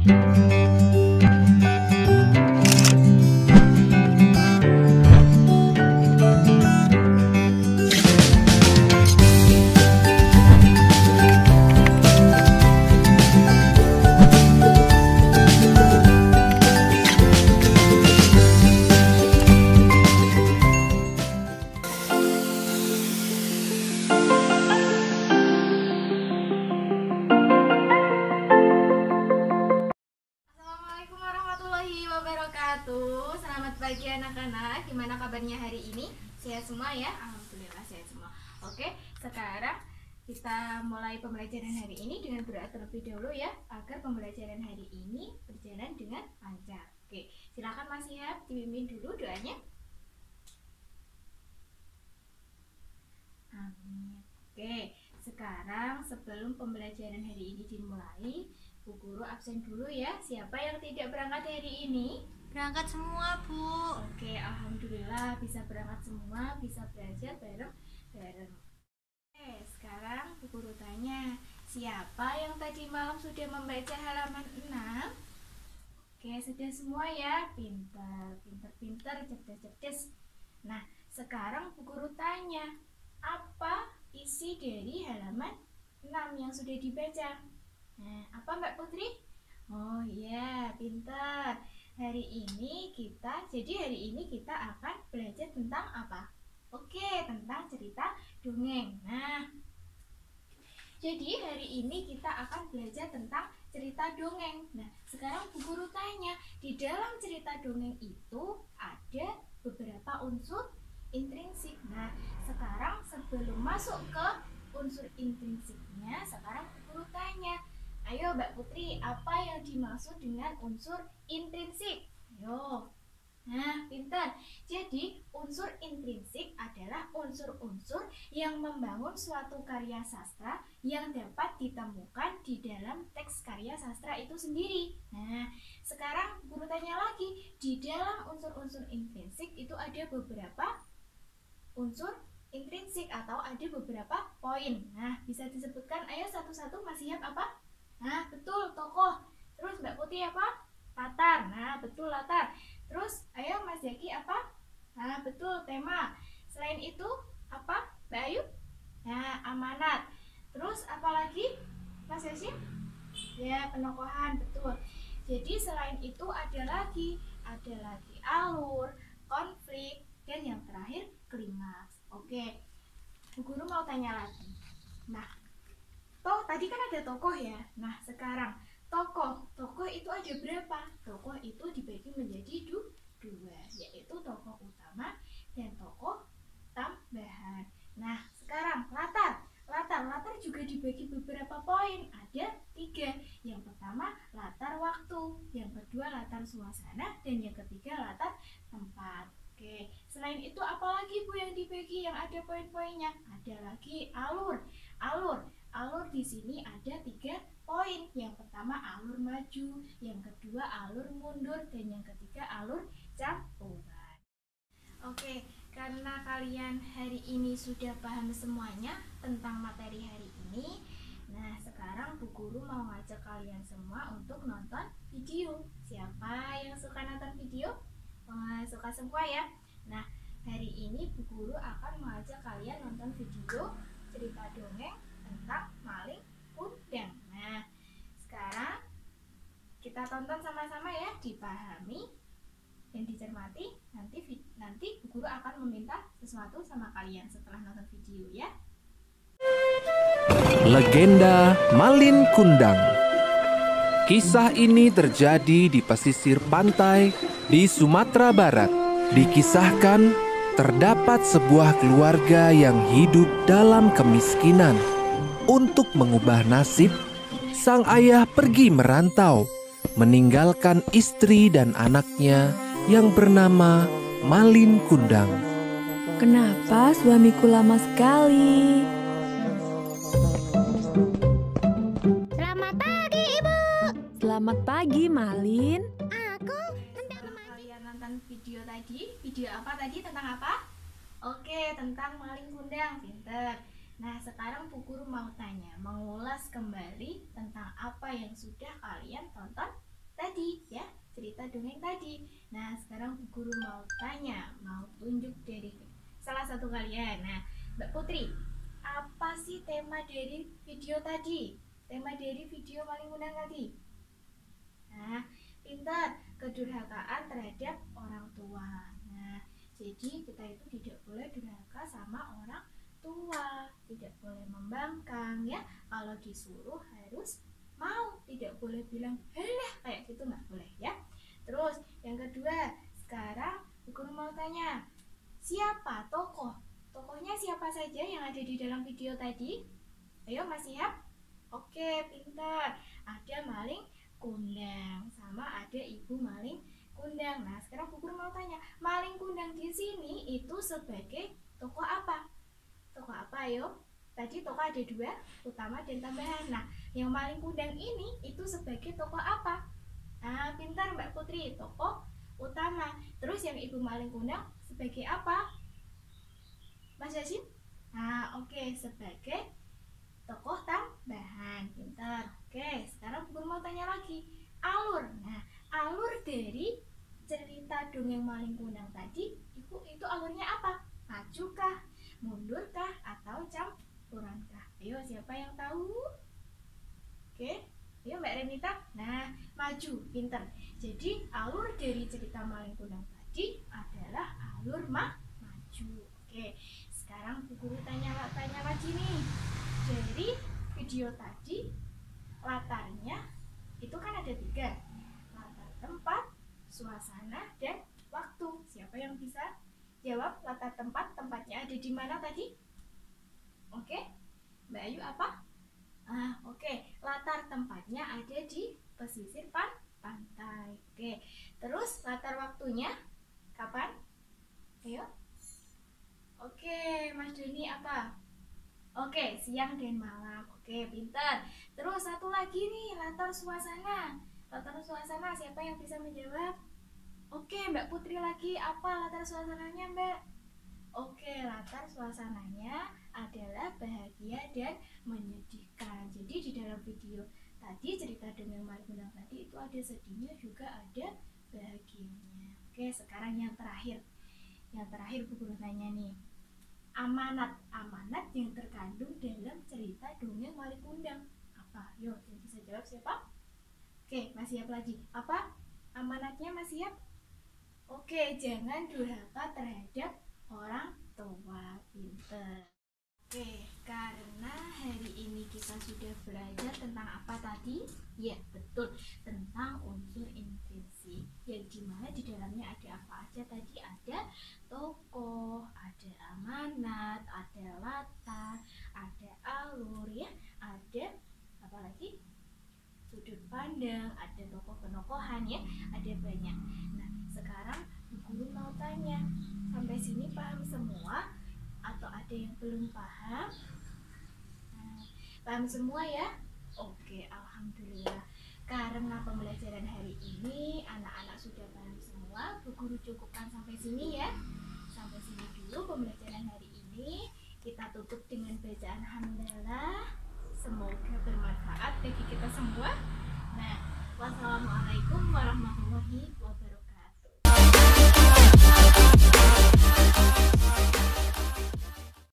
Selamat pagi anak-anak, gimana kabarnya hari ini? Sehat semua ya? Alhamdulillah sehat semua. Oke, sekarang kita mulai pembelajaran hari ini dengan berdoa terlebih dahulu ya, agar pembelajaran hari ini berjalan dengan lancar. Oke, silakan Mas Ihab dipimpin dulu doanya. Amin. Oke, sekarang sebelum pembelajaran hari ini dimulai, Bu Guru absen dulu ya. Siapa yang tidak berangkat hari ini? Berangkat semua, Bu. Oke, alhamdulillah bisa berangkat semua, bisa belajar bareng-bareng. Oke, sekarang Bu Guru tanya, siapa yang tadi malam sudah membaca halaman 6? Oke, sudah semua ya. Pintar, cerdas. Nah, sekarang Bu Guru tanya, apa isi dari halaman 6 yang sudah dibaca? Nah, apa Mbak Putri? Oh iya, pintar. Hari ini kita akan belajar tentang apa? Oke, tentang cerita dongeng. Nah, jadi hari ini kita akan belajar tentang cerita dongeng. Nah, sekarang Bu Guru tanya, di dalam cerita dongeng itu ada beberapa unsur intrinsik. Nah, sekarang sebelum masuk ke unsur intrinsiknya, sekarang Bu Guru tanya, ayo Mbak Putri, apa yang dimaksud dengan unsur intrinsik? Ayo. Nah, pintar. Jadi, unsur intrinsik adalah unsur-unsur yang membangun suatu karya sastra yang dapat ditemukan di dalam teks karya sastra itu sendiri. Nah, sekarang Guru tanya lagi, di dalam unsur-unsur intrinsik itu ada beberapa unsur intrinsik atau ada beberapa poin. Nah, bisa disebutkan, ayo satu-satu. Mas Ihab apa? Nah, betul, tokoh. Terus Mbak Putih apa? Latar. Nah, betul, latar. Terus, ayo Mas Zaki apa? Nah, betul, tema. Selain itu, apa Mbak Ayu? Nah, amanat. Terus, apa lagi Mas Yasin? Ya, penokohan, betul. Jadi, selain itu ada lagi alur, konflik, dan yang terakhir, klimaks. Oke, Bu Guru mau tanya lagi. Nah, tadi kan ada tokoh ya. Nah, sekarang tokoh itu ada berapa? Tokoh itu dibagi menjadi dua, yaitu tokoh utama dan tokoh tambahan. Nah, sekarang latar juga dibagi beberapa poin, ada 3. Yang pertama latar waktu, yang kedua latar suasana, dan yang ketiga latar tempat. Oke, selain itu apalagi Bu yang dibagi yang ada poin-poinnya? Ada lagi alur di sini ada 3 poin. Yang pertama alur maju, yang kedua alur mundur, dan yang ketiga alur campuran. Oke, karena kalian hari ini sudah paham semuanya tentang materi hari ini, nah sekarang Bu Guru mau ngajak kalian semua untuk nonton video. Siapa yang suka nonton video? Suka semua ya. Nah, hari ini Bu Guru akan mengajak kalian nonton video cerita dongeng tentang Malin Kundang. Nah, sekarang kita tonton sama-sama ya, dipahami dan dicermati. Nanti Bu Guru akan meminta sesuatu sama kalian setelah nonton video ya. Legenda Malin Kundang. Kisah ini terjadi di pesisir pantai di Sumatera Barat. Dikisahkan terdapat sebuah keluarga yang hidup dalam kemiskinan. Untuk mengubah nasib, sang ayah pergi merantau, meninggalkan istri dan anaknya yang bernama Malin Kundang. Kenapa suamiku lama sekali? Selamat pagi, Ibu. Selamat pagi, Malin. Aku Kalian nonton video tadi, video apa tadi, tentang apa? Oke, tentang Malin Kundang, pinter. Nah, sekarang Bu Guru mau tanya, mengulas kembali tentang apa yang sudah kalian tonton tadi ya, cerita dongeng tadi. Nah, sekarang Bu Guru mau tanya, mau tunjuk dari salah satu kalian. Nah, Mbak Putri, apa sih tema dari video tadi? Tema dari video Maling Kundang tadi? Nah, pintar, kedurhakaan terhadap orang tua. Nah, jadi kita itu tidak boleh durhaka sama orang tua, tidak boleh membangkang ya. Kalau disuruh harus mau, tidak boleh bilang halah kayak gitu, nggak boleh ya. Terus yang kedua, sekarang Bu Guru mau tanya, siapa tokohnya siapa saja yang ada di dalam video tadi? Ayo, masih siap? Oke, pintar. Ada Maling Kundang sama ada Ibu Maling Kundang. Nah, sekarang Bu Guru mau tanya, Maling Kundang di sini itu sebagai tokoh apa? Tokoh apa, ayo? Tadi tokoh ada dua, utama dan tambahan. Nah, yang Maling Kundang ini itu sebagai tokoh apa? Nah, pintar Mbak Putri, tokoh utama. Terus yang Ibu Maling Kundang sebagai apa? Mas Yasin? Nah, oke, sebagai tokoh tambahan. Pintar. Oke, sekarang Bu Guru mau tanya lagi, alur. Nah, alur dari cerita dongeng Maling Kundang tadi itu alurnya apa? Majukah, mundurkah, atau campurankah? Ayo, siapa yang tahu? Oke, ayo Mbak Renita. Nah, maju, pinter. Jadi alur dari cerita Maling Kundang tadi adalah alur maju. Oke, sekarang Bu Guru tanya lagi nih. Dari video tadi latarnya itu kan ada 3, latar tempat, suasana, dan waktu. Siapa yang bisa jawab latar tempatnya ada di mana tadi? Oke, Mbak Ayu apa? Oke, latar tempatnya ada di pesisir pantai. Oke, terus latar waktunya kapan? Ayo. Oke, Mas Doni apa? Oke, siang dan malam. Oke, pintar. Terus satu lagi nih, latar suasana. Latar suasana, siapa yang bisa menjawab? Oke, Mbak Putri lagi. Apa latar suasananya, Mbak? Oke, latar suasananya adalah bahagia dan menyedihkan. Jadi di dalam video tadi, cerita dongeng Maling Kundang tadi itu ada sedihnya juga ada bahagianya. Oke, sekarang yang terakhir. Yang terakhir Bu Guru tanya nih. Amanat yang terkandung dalam cerita dongeng Maling Kundang apa? Yuk, yang bisa jawab siapa? Oke, masih siap lagi. Apa? Amanatnya masih siap? Oke, jangan durhaka terhadap orang tua. Pinter. Oke, karena hari ini kita sudah belajar tentang apa tadi? Ya, betul, tentang unsur inversi. Yang dimana di dalamnya ada apa aja tadi? Ada tokoh, ada amanat, ada latar, ada alur ya, ada apa lagi? Sudut pandang, ada tokoh penokohan ya, ada banyak. Nah, sekarang Bu Guru mau tanya, sampai sini paham semua atau ada yang belum paham? Nah, paham semua ya? Oke, alhamdulillah. Karena pembelajaran hari ini anak-anak sudah paham semua, Bu Guru cukupkan sampai sini ya. Sampai sini dulu pembelajaran hari ini. Kita tutup dengan bacaan hamdalah. Semoga bermanfaat bagi kita semua. Nah, wassalamualaikum warahmatullahi wabarakatuh.